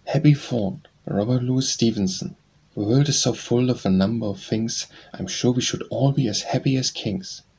Happy Fawn by Robert Louis Stevenson. The world is so full of a number of things, I'm sure we should all be as happy as kings.